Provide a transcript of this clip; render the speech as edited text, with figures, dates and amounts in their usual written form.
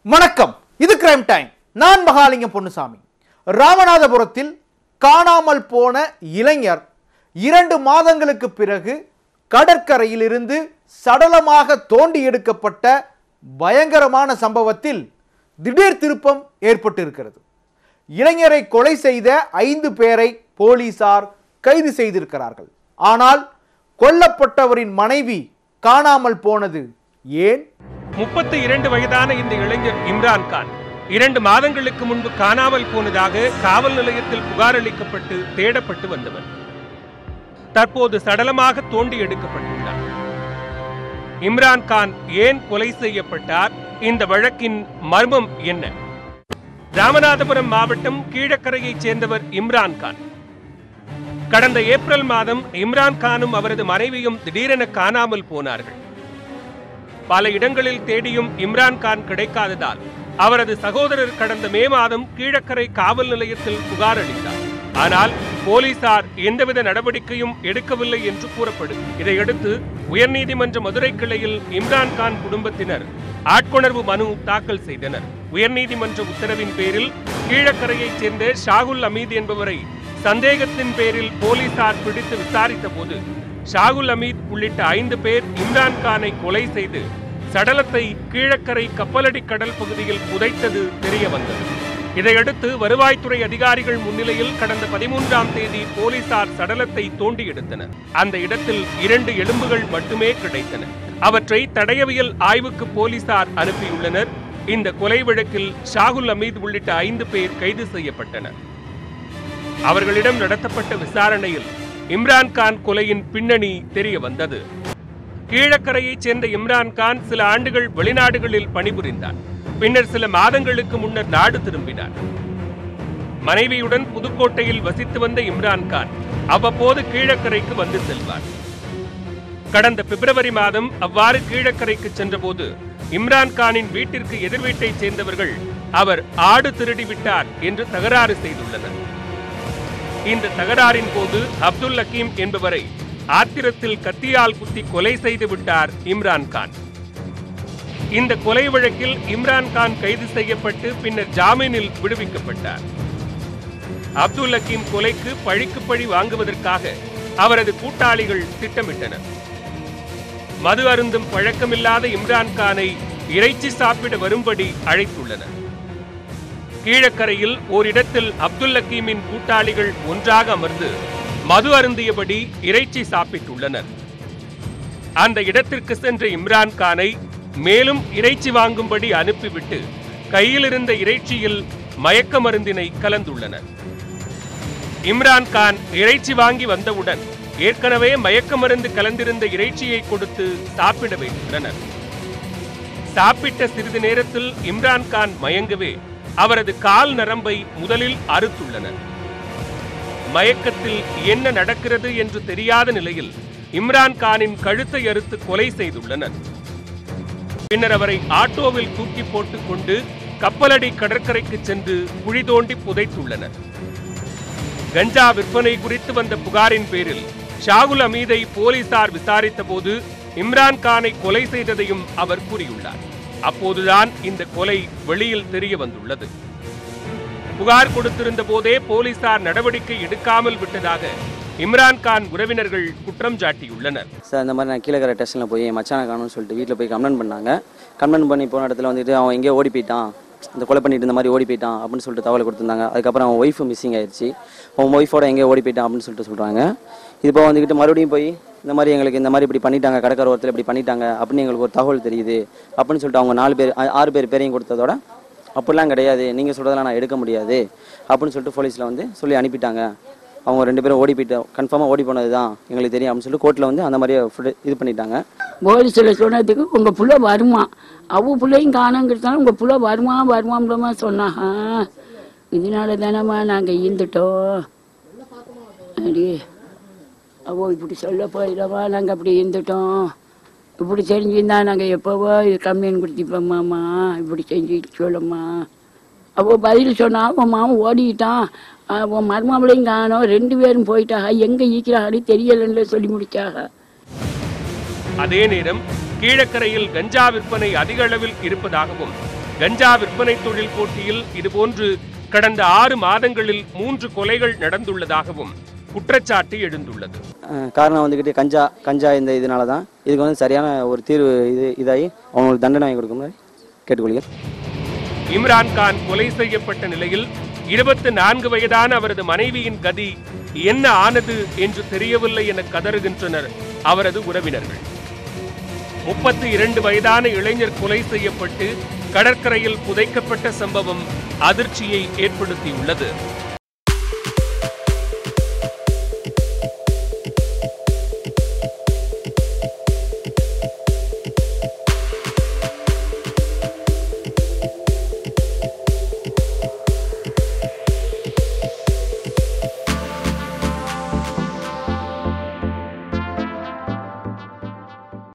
வணக்கம், இது crime time. நான் மகாலிங்கம் பொன்னுசாமி. ராமநாதபுரத்தில் காணாமல் போன இளைஞர் 2 மாதங்களுக்கு பிறகு கடற்கரையில் இருந்து சடலமாக தோண்டி எடுக்கப்பட்ட பயங்கரமான சம்பவத்தில் திடீர் திருப்பம் ஏற்பட்டிருக்கிறது. இளைஞரை கொலை செய்த 5 பேரை போலீசார் கைது செய்திருக்கிறார்கள். ஆனால் கொல்லப்பட்டவரின் மனைவி காணாமல் போனது ஏன்? 32 வயதான இந்த இளைஞர் இம்ரான் கான் 2 மாதங்களுக்கு முன்பு காணாமல் போனதாக காவல் நிலையத்தில் புகார் அளிக்கப்பட்டு தேடப்பட்டு வந்தவர் தற்போது சடலமாக தோண்டி எடுக்கப்பட்டுள்ளார். இம்ரான் கான் ஏன் கொலை செய்யப்பட்டார்? இந்த வழக்கின் மர்மம் என்ன? ராமநாதபுரம் மாவட்டம் கீழக்கரையைச் சேர்ந்தவர் இம்ரான் கான். கடந்த ஏப்ரல் மாதம் இம்ரான் கானும் அவரது மனைவியும் திடீரென காணாமல் போனார்கள். பல இடங்களில் தேடியும் இம்ரான் கான் கிடைக்காததால் அவரது சகோதரர் கடந்த மே மாதம் கீழக்கரை காவல் நிலையத்தில் புகார் அளித்தார். ஆனால் போலீசார் எந்தவித நடவடிக்கையும் எடுக்கவில்லை என்று கூறப்படும். இதையடுத்து உயர்நீதிமன்ற மதுரை கிளையில் இம்ரான் கான் குடும்பத்தினர் ஆட்கொணர்வு மனு தாக்கல் செய்தனர். உயர்நீதிமன்ற உத்தரவின் பேரில் கீழக்கரையைச் சேர்ந்த ஷாகுல் அமீத் என்பவரை சந்தேகத்தின் பேரில் போலீசார் பிடித்து விசாரித்த போது ஷாகுல் அமீத் உள்ளிட்ட 5 பேர் இம்ரான் கானை கொலை செய்து சடலத்தை கீழக்கரை கப்பலடி கடல் பகுதியில் புதைத்தது தெரிய வந்தது. இதையடுத்து வருவாய்த்துறை அதிகாரிகள் முன்னிலையில் கடந்த 13ஆம் தேதி போலீசார் சடலத்தை தோண்டி எடுத்தனர். அந்த இடத்தில் 2 எலும்புகள் மட்டுமே கிடைத்தன. அவற்றை தடயவியல் ஆய்வுக்கு போலீசார் அனுப்பியுள்ளனர். இந்த கொலை வழக்கில் ஷாகுல் அமீத் உள்ளிட்ட 5 பேர் கைது செய்யப்பட்டனர். அவர்களிடம் நடத்தப்பட்ட விசாரணையில் இம்ரான் கான் கொலையின் பின்னணி தெரிய வந்தது. கீழக்கரையைச் சேர்ந்த இம்ரான் கான் சில ஆண்டுகள் வெளிநாடுகளில் பணிபுரிந்தார். பின்னர் சில மாதங்களுக்கு முன்னர் நாடு திரும்பினார். மனைவியுடன் புதுக்கோட்டையில் வசித்து வந்த இம்ரான் கான் அவ்வப்போது கீழக்கரைக்கு வந்து செல்வார். கடந்த பிப்ரவரி மாதம் அவ்வாறு கீழக்கரைக்கு சென்றபோது இம்ரான் கானின் வீட்டிற்கு எதிர் வீட்டைச் சேர்ந்தவர்கள் அவர் ஆடு திருடிவிட்டார் என்று தகராறு செய்துள்ளனர். இந்த தகராறின் போது அப்துல் லக்கீம் என்பவரை ஆத்திரத்தில் கத்தியால் குத்தி கொலை செய்து விட்டார் இம்ரான் கான். இந்த கொலை வழக்கில் இம்ரான் கான் கைது செய்யப்பட்டு பின்னர் ஜாமீனில் விடுவிக்கப்பட்டார். அப்துல் லக்கீம் கொலைக்கு பழிக்கு பழி வாங்குவதற்காக அவரது கூட்டாளிகள் திட்டமிட்டனர். மது அருந்தும் பழக்கமில்லாத இம்ரான் கானை இறைச்சி சாப்பிட வரும்படி அழைத்துள்ளனர். கீழக்கரையில் ஓரிடத்தில் அப்துல் லக்கீமின் கூட்டாளிகள் ஒன்றாக அமர்ந்து மது அருந்தியபடி இறைச்சி சாப்பிட்டுள்ளனர். அந்த இடத்திற்கு சென்ற இம்ரான் கானை மேலும் இறைச்சி வாங்கும்படி அனுப்பிவிட்டு கையில் இருந்த இறைச்சியில் மயக்க மருந்தினை கலந்துள்ளனர். இம்ரான் கான் இறைச்சி வாங்கி வந்தவுடன் ஏற்கனவே மயக்க மருந்து கலந்திருந்த இறைச்சியை கொடுத்து சாப்பிட வைத்துள்ளனர். சாப்பிட்ட சிறிது நேரத்தில் இம்ரான் கான் மயங்கவே அவரது கால் நரம்பை முதலில் அறுத்துள்ளனர். மயக்கத்தில் என்ன நடக்கிறது என்று தெரியாத நிலையில் இம்ரான் கானின் கழுத்தை அறுத்து கொலை செய்துள்ளனர். பின்னர் அவரை ஆட்டோவில் தூக்கி போட்டுக் கொண்டு கப்பலடி கடற்கரைக்கு சென்று குழி தோண்டி புதைத்துள்ளனர். கஞ்சா விற்பனை குறித்து வந்த புகாரின் பேரில் ஷாகுல் அமீதை போலீசார் விசாரித்த போது இம்ரான் கானை கொலை செய்ததையும் அவர் கூறியுள்ளார். அப்போதுதான் இந்த கொலை வெளியில் தெரிய வந்துள்ளது. புகார் கொடுத்திருந்த போதே போலீசார் நடவடிக்கை எடுக்காமல் விட்டதாக இம்ரான் கான் உறவினர்கள் குற்றம் சாட்டியுள்ளனர். சார், இந்த மாதிரி நான் கீழக்கரை ஸ்டேஷனில் போய் மச்சான காணும்னு சொல்லிட்டு வீட்டில் போய் கம்ப்ளைண்ட் பண்ணாங்க. கம்ப்ளைண்ட் பண்ணி போன இடத்துல வந்துட்டு அவன் எங்கேயோ ஓடி போயிட்டான், இந்த கொலை பண்ணிட்டு இந்த மாதிரி ஓடி போயிட்டான் அப்படின்னு சொல்லிட்டு தகவல் கொடுத்துருந்தாங்க. அதுக்கப்புறம் அவன் ஒய்ஃபு மிஸ்ஸிங் ஆயிடுச்சு, அவன் ஒய்ஃபோட எங்கேயோ ஓடி போயிட்டான் அப்படின்னு சொல்லிட்டு சொல்கிறாங்க. இப்போ வந்துக்கிட்டு மறுபடியும் போய் இந்த மாதிரி எங்களுக்கு இந்த மாதிரி இப்படி பண்ணிட்டாங்க, கடற்கரை ஓரத்தில் இப்படி பண்ணிட்டாங்க அப்படின்னு எங்களுக்கு ஒரு தகவல் தெரியுது அப்படின்னு சொல்லிட்டு அவங்க 6 பேர் பேரையும் கொடுத்ததோட அப்படிலாம் கிடையாது, நீங்கள் சொல்கிறதெல்லாம் நான் எடுக்க முடியாது அப்படின்னு சொல்லிட்டு போலீஸில் வந்து சொல்லி அனுப்பிட்டாங்க. அவங்க 2 பேரும் ஓடி போயிட்டு கன்ஃபார்மாக ஓடி போனது தான் எங்களுக்கு தெரியும் அப்படின்னு சொல்லிட்டு கோர்ட்டில் வந்து அந்த மாதிரியே இது பண்ணிட்டாங்க. போலீஸில் சொன்னதுக்கு உங்கள் புள்ள வருமா, அவ பிள்ளையும் காணங்கிறதால உங்கள் புள்ள வருமானமா சொன்னாங்க. இதனால தானம்மா நாங்கள் இருந்துட்டோம். அடி அவ இப்படி சொல்ல போயிடவா, நாங்கள் அப்படி இருந்துட்டோம், இப்படி செஞ்சிருந்தா நாங்கள் எப்போவோ இது கம்ப்ளைண்ட் கொடுத்திப்போம்மாம்மா, இப்படி செஞ்சுட்டு சொல்லம்மா. அவள் பதில் சொன்னா அவன் மாமன் ஓடிட்டான், அவன் மருமாவளையும் காணோம், 2 பேரும் போயிட்டாங்க, எங்கே ஈக்கிறாங்க தெரியலன்னு சொல்லி முடிச்சாங்க. அதே நேரம் கீழக்கரையில் கஞ்சா விற்பனை அதிக அளவில் இருப்பதாகவும் கஞ்சா விற்பனை தொழில் போட்டியில் இதுபோன்று கடந்த 6 மாதங்களில் 3 கொலைகள் நடந்துள்ளதாகவும் குற்றச்சாட்டு எழுந்துள்ளது. காரணம் வந்துக்கிட்டு கஞ்சா இந்த இதனால தான் இதுக்கு வந்து சரியான ஒரு தீர்வு இதாகி அவங்களுக்கு தண்டனை வாங்கி கொடுக்கணும் கேட்டுக்கொள்கிறேன். இம்ரான்கான் கொலை செய்யப்பட்ட நிலையில் 24 வயதான அவரது மனைவியின் கதி என்ன ஆனது என்று தெரியவில்லை என கதறுகின்றனர் அவரது உறவினர்கள். 32 வயதான இளைஞர் கொலை செய்யப்பட்டு கடற்கரையில் புதைக்கப்பட்ட சம்பவம் அதிர்ச்சியை ஏற்படுத்தியுள்ளது.